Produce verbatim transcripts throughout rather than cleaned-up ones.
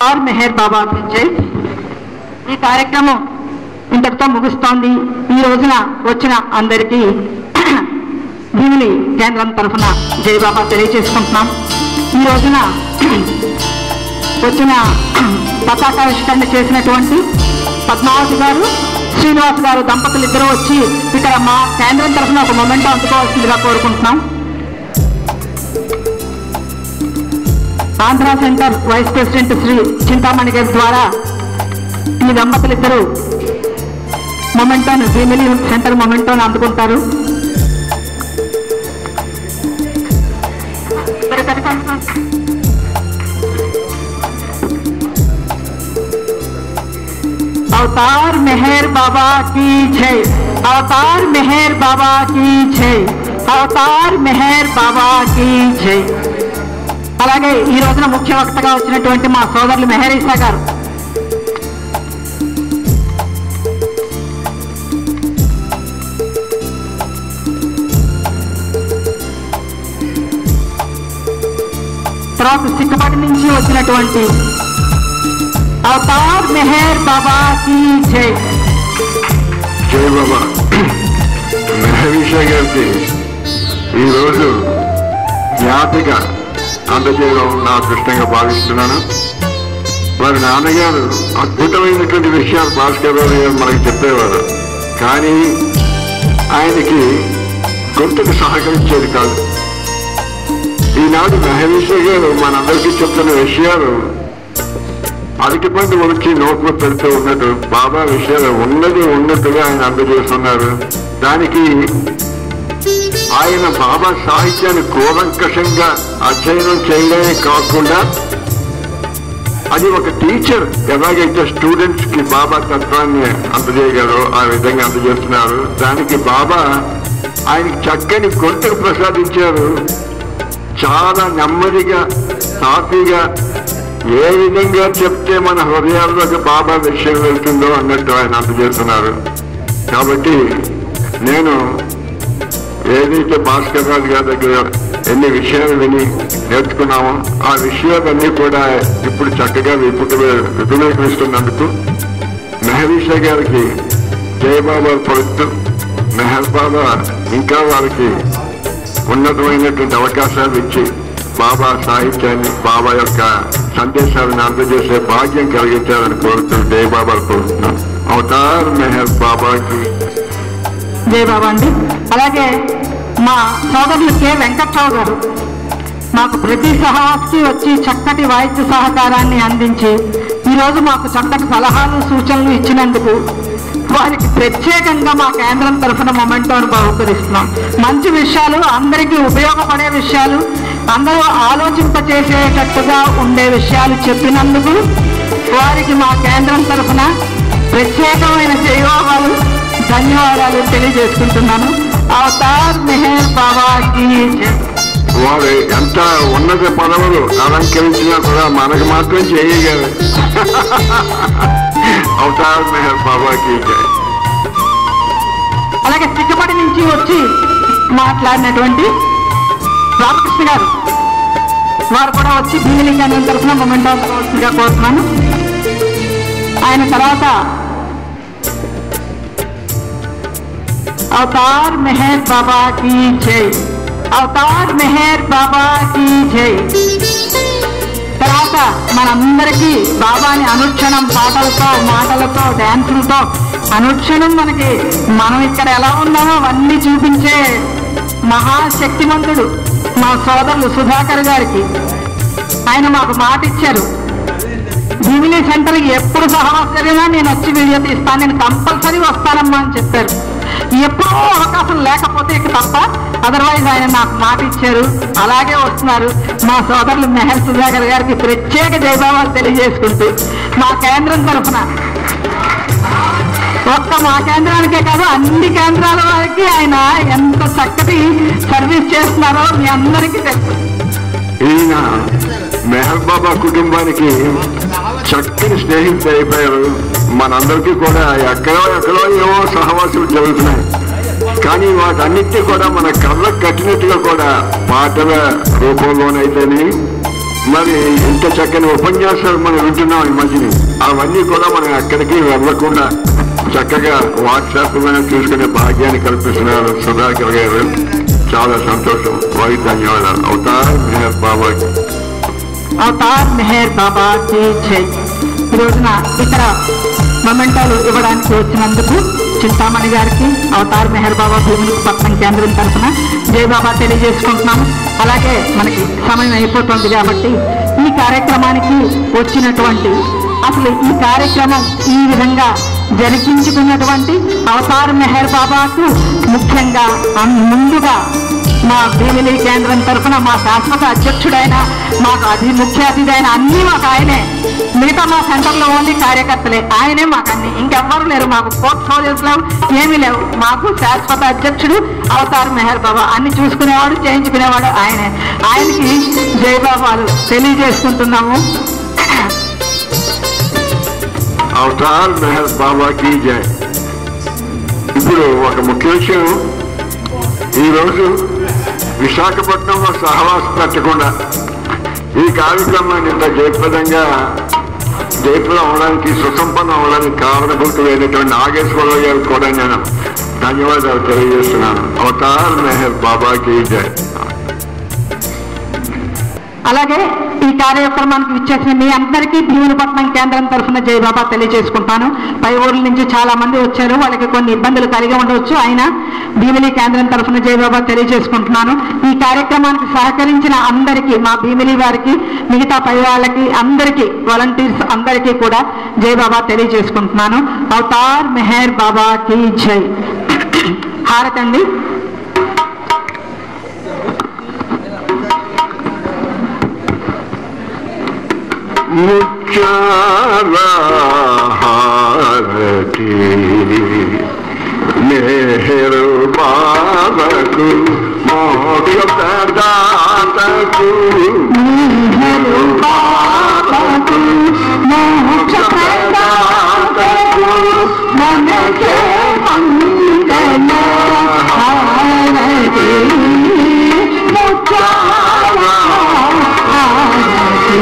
और मेहर बाबा जय ఈ కార్యక్రమం ఇంతటితో ముగుస్తోంది. ఈ రోజున వచ్చిన అందరికీ భీమిలి కేంద్రం తరఫున జై బాబా తెలియజేసుకుంటున్నాం. ఈ రోజున వచ్చిన పతాకావిష్కరణ చేసినటువంటి పద్మావతి గారు, శ్రీనివాస్ గారు దంపతులు ఇద్దరు వచ్చి ఇక్కడ మా కేంద్రం తరఫున ఒక మొమెంటో అందుకోవాల్సిందిగా కోరుకుంటున్నాం. Andhra center vice president Shri Chintamani గారి ద్వారా ఈ దంపతులు ఇద్దరు మొమెంటోను భీమిలి సెంటర్ మొమెంటోను అందుకుంటారు. अवतार मेहर बाबा की जय, अवतार मेहर बाबा की जय, अवतार मेहर बाबा की जय. అలాగే ఈ రోజున ముఖ్య వక్తగా వచ్చినటువంటి మా సోదరులు మెహర్ ఇసా గారు, తర్వాత సిక్కపాటి నుంచి వచ్చినటువంటి అవతార్ మెహర్ బాబా की జై. జై బాబా. మెహర్ ఇసా గారికి ఈరోజు జ్ఞాపిక అందజేయడం నా అదృష్టంగా భావిస్తున్నాను. వారి నాన్నగారు అద్భుతమైనటువంటి విషయాలు భాస్కర్ రావు గారు మనకు చెప్పేవారు, కానీ ఆయనకి గొంతుకు సహకరించేది కాదు. ఈనాడు మెహర్ ఇసా గారు మనందరికీ చెప్తున్న విషయాలు అరటిపండు వచ్చి నోట్లో పెడుతూ ఉన్నట్టు బాబా విషయాలు ఉన్నది ఉన్నట్టుగా ఆయన అందజేస్తున్నారు. దానికి ఆయన బాబా సాహిత్యాన్ని కూలంకషంగా అధ్యయనం చేయడమే కాకుండా అది ఒక టీచర్ ఎలాగైతే స్టూడెంట్స్ కి బాబా తత్వాన్ని అందజేయగలరో ఆ విధంగా అందజేస్తున్నారు. దానికి బాబా ఆయనకి చక్కని గొంతుకు ప్రసాదించారు. చాలా నెమ్మదిగా సాఫీగా ఏ విధంగా చెప్తే మన హృదయాల్లోకి బాబా విషయం వెళ్తుందో అన్నట్టు ఆయన అందజేస్తున్నారు. కాబట్టి నేను ఏదైతే భాస్కర్ రాజు గారి దగ్గర ఎన్ని విషయాలు విని నేర్చుకున్నామో ఆ విషయాలన్నీ కూడా ఇప్పుడు చక్కగా విపులీకరిస్తున్నందుకు మెహర్ ఇసా గారికి జయబాబా పడుతూ మెహర్ బాబా ఇంకా వారికి ఉన్నతమైనటువంటి అవకాశాలు ఇచ్చి బాబా సాహిత్యాన్ని బాబా యొక్క సందేశాలను అందజేసే భాగ్యం కలిగించాలని కోరుతూ జై బాబా కోరుతున్నాం. అవతార్ మెహర్ బాబాకి జై బాబా అండి. అలాగే మా సోదరులు కె వెంకట్రావు గారు మాకు ప్రతి సహవాసికి వచ్చి చక్కటి వాయిద్య సహకారాన్ని అందించి ఈరోజు మాకు చక్కటి సలహాలు సూచనలు ఇచ్చినందుకు వారికి ప్రత్యేకంగా మా కేంద్రం తరఫున మొమెంటోను బహుకరిస్తున్నాం. మంచి విషయాలు, అందరికీ ఉపయోగపడే విషయాలు, అందరూ ఆలోచింపచేసేటట్టుగా ఉండే విషయాలు చెప్పినందుకు వారికి మా కేంద్రం తరఫున ప్రత్యేకమైన జయోగాలు ధన్యవాదాలు తెలియజేసుకుంటున్నాను. అవతార్ మెహర్ బాబాకి వారు ఎంత ఉన్నత పదవులు అలంకరించినా కూడా మనకు మాత్రం చేయగలరు. అవతార్ మెహర్ బాబాకి జై. అలాగే సిక్కపడి నుంచి వచ్చి మాట్లాడినటువంటి రామకృష్ణ గారు వారు కూడా వచ్చి భీమిలి కేంద్రం తరఫున మొమెంటో కోరుతున్నాను. ఆయన తర్వాత అవతార్ మెహర్ బాబా की జై, అవతార్ మెహర్ బాబా की జై. తర్వాత మనందరికీ బాబాని అనుక్షణం పాటలతో మాటలతో డ్యాన్సులతో అనుక్షణం మనకి మనం ఇక్కడ ఎలా ఉన్నామో అవన్నీ చూపించే మహాశక్తిమంతుడు మా సోదరులు సుధాకర్ గారికి ఆయన మాకు మాట ఇచ్చారు, భీమిలి సెంటర్కి ఎప్పుడు సహవాసరినా నేను వచ్చి వీడియో తీస్తాను, నేను కంపల్సరీ వస్తానమ్మా అని చెప్పారు. ఎప్పుడో అవకాశం లేకపోతే ఇక తప్ప, అదర్వైజ్ ఆయన నాకు మాట ఇచ్చారు, అలాగే వస్తున్నారు. మా సోదరులు మెహర్ సుధాకర్ గారికి ప్రత్యేక జయబాబాలు తెలియజేసుకుంటూ మా కేంద్రం తరఫున ఒక్క మా కేంద్రానికే కాదు అన్ని కేంద్రాల వారికి ఆయన ఎంత చక్కటి సర్వీస్ చేస్తున్నారో మీ అందరికీ తెలుసు. ఈయన మెహర్ బాబా కుటుంబానికి చక్కని స్నేహితులు అయిపోయారు. మనందరికీ కూడా ఎక్కడో ఎక్కడో ఏవో సహవాసులు జరుగుతున్నాయి, కానీ వాటన్నిటినీ కూడా మన కళ్ళకు కట్టినట్టుగా కూడా పాటల రూపంలోనైతేనే మరి ఇంత చక్కని ఉపన్యాసాలు మనం వింటున్నాం ఈ మధ్యని. అవన్నీ కూడా మనం ఎక్కడికి వెళ్ళకుండా చక్కగా వాట్సాప్ మీద చూసుకునే భాగ్యాన్ని కల్పిస్తున్నారు సుధాకర్ గారు. చాలా సంతోషం. వారి ధన్యవాదాలు. అవతార్ మెహర్ బాబాకి అవతార్ మెహర్ బాబాకి జై. ఈ రోజున ఇక్కడ మొమెంటాలు ఇవ్వడానికి వచ్చినందుకు చింతామణి గారికి అవతార్ మెహర్ బాబా భీమునిపట్నం కేంద్రం తరఫున జై బాబా తెలియజేసుకుంటున్నాము. అలాగే మనకి సమయం అయిపోతుంది కాబట్టి ఈ కార్యక్రమానికి వచ్చినటువంటి అసలు ఈ కార్యక్రమం ఈ విధంగా జరిపించుకున్నటువంటి అవతార్ మెహర్ బాబాకు ముఖ్యంగా ముందుగా మా భీమిలి కేంద్రం తరఫున మా శాశ్వత అధ్యక్షుడైన మాకు అతి ముఖ్య అతిథి అయిన అన్నీ మాకు ఆయనే. మిగతా మా సెంటర్లో ఓన్లీ కార్యకర్తలే, ఆయనే మాకు అన్ని, ఇంకెవ్వరు లేరు. మాకు పోర్ట్ఫోలియోస్ లేవు, ఏమీ లేవు. మాకు శాశ్వత అధ్యక్షుడు అవతార్ మెహర్ బాబా, అన్ని చూసుకునేవాడు చేయించుకునేవాడు ఆయనే. ఆయనకి జై బాబాలు తెలియజేసుకుంటున్నాము. అవతార్ మెహర్ బాబాకి జై. ఇప్పుడు ఒక ముఖ్య విషయం, ఈరోజు విశాఖపట్నంలో సహవాసం పెట్టకుండా ఈ కార్యక్రమాన్ని ఇంత జయప్రదంగా జయప్రదం అవడానికి సుసంపన్నం అవడానికి కారణభూతులైనటువంటి నాగేశ్వరరావు గారు కూడా నేను ధన్యవాదాలు తెలియజేస్తున్నాను. అవతార్ మెహర్ బాబాకి జై. అలాగే ఈ కార్యక్రమానికి విచ్చేసిన మీ అందరికీ భీమునిపట్నం కేంద్రం తరఫున జై బాబా తెలియజేసుకుంటాను. పై ఊర్ల నుంచి చాలా మంది వచ్చారు, వాళ్ళకి కొన్ని ఇబ్బందులు కలిగి ఉండవచ్చు, అయినా భీమిలి కేంద్రం తరఫున జై బాబా తెలియజేసుకుంటున్నాను. ఈ కార్యక్రమానికి సహకరించిన అందరికీ, మా భీమిలి వారికి, మిగతా పై వాళ్ళకి, అందరికీ, వాలంటీర్స్ అందరికీ కూడా జై బాబా తెలియజేసుకుంటున్నాను. అవతార్ మెహర్ బాబాకి జై. హారతండి. ముచ్చారా హారతి మెహరు బాబాకు మోక్ష ప్రదాతకు మెహరు బాబాకు మోక్ష ప్రదాతకు మనకే మంగళ హారతి ముచ్చారా హారతి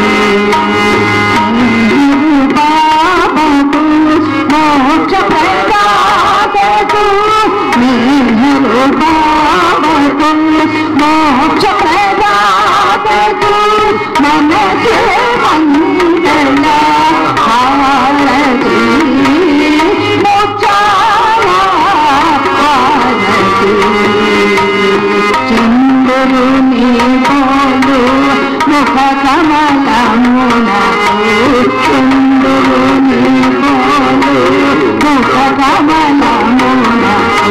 మోక్ష ప్రదాతకు మెహరు బాబాకు మోక్ష ప్రదాతకు మనకే మంగళ హారతి ముచ్చారా హారతి. చంద్రుని పోలు ముఖ కమలమునకు చంద్రుని పోలు ముఖ కమలమునకు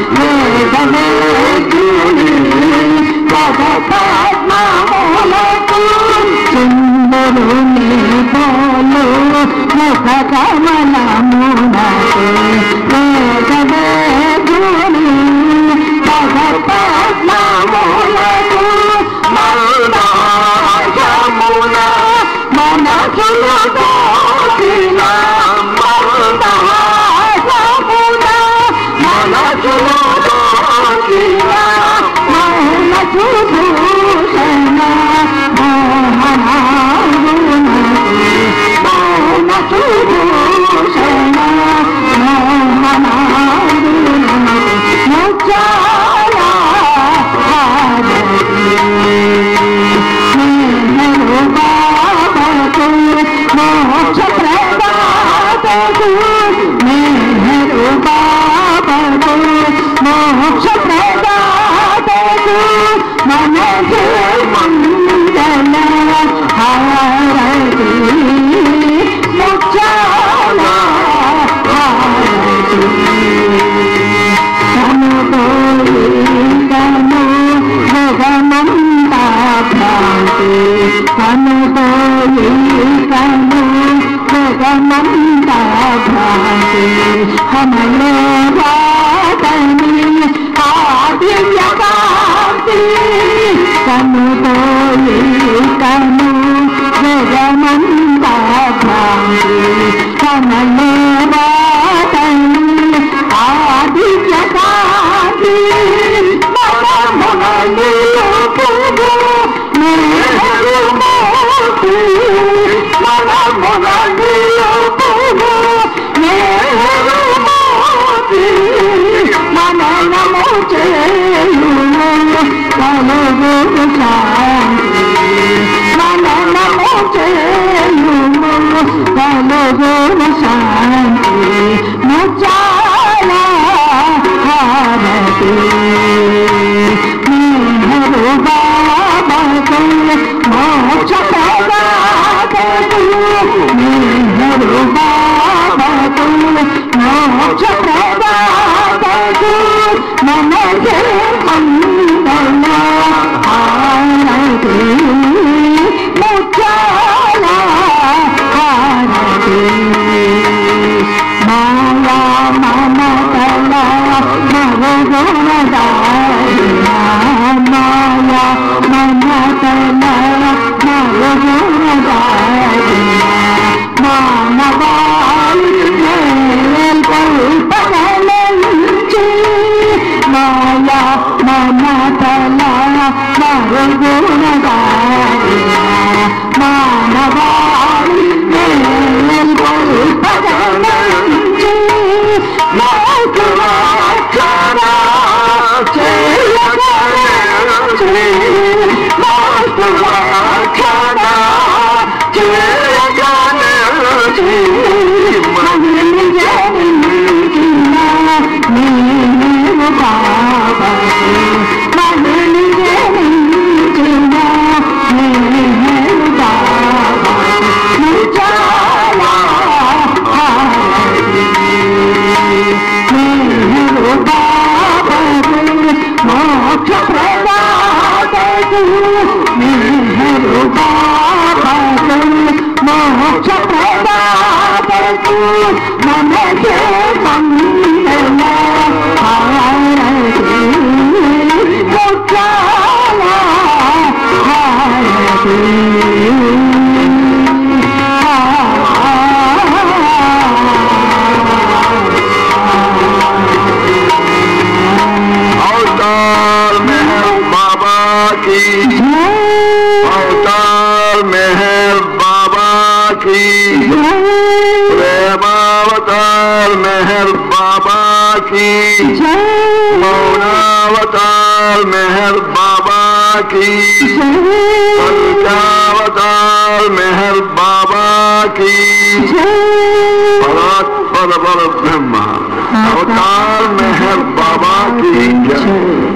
వేదవేద్యుని పద పద్మములకు చంద్రుని పోలు ముఖ కమలమునకు వేదవేద్యుని పద పద్మములకు మందారమున మనసులో దోచిన మందారమున మనసులో దోచిన మనసు భూషణ మోహనాగుణ మనసు భూషణ మోహనాగుణ ముచ్చారా హారతి మెహరు బాబాకు మోక్ష ప్రదాతకు మెహరు బాబాకు మోక్ష ప్రదాతకు మనకే మంగళ హారతి ముచ్చారా హారతి. కనుదోయికను భగమంతా భ్రాంతి కనుదోయికను భగమంతా భ్రాంతి హమలో వాతని ఆదివ్య కాంతి కనుదోయికను భగమంతా భ్రాంతి హమలో వాతని ఆదివ్య కాంతి మనమునని పుగు మెహరు మననము చేయు కలుగు శాంతి మననము చేయు కలుగు శాంతి ముచాల హారతి నీరు బాబకు మోక్ష ప్రదాతకు నీరు బాబకు మోక్ష ప్రదాతకు మనకే మంగళ హారతి ముచాల హారతి మాయా మమతల మరుగుణదాయినా మాయా మమతల మరుగుణదాయినా మానవాళి మేల్కొల్పగలించి మాయా మమతల మరుగుణదాయినా మానవాళి మేల్కొల్పగలించి నాకు వాచనా చేయగలించి నాకు వాచనా చేయగలించి మహిళ జనించిన నీవు బాబా మహిళ జనించిన నీవు బాబా ముచాలా నీవు బాబకు మోక్ష ప్రదాతకు నీవు బాబకు మోక్ష ప్రదాతకు మనకే మంగళ హారతి ముచాల హారతి अवतार मेहर बाबा की अवतार मेहर बाबा की प्रेमावतार मेहर बाबा की मौनावतार मेहर बाबा की पंचावतार मेहर बाबा की परात्पर पर ब्रह्म अवतार मेहर बाबा की जय।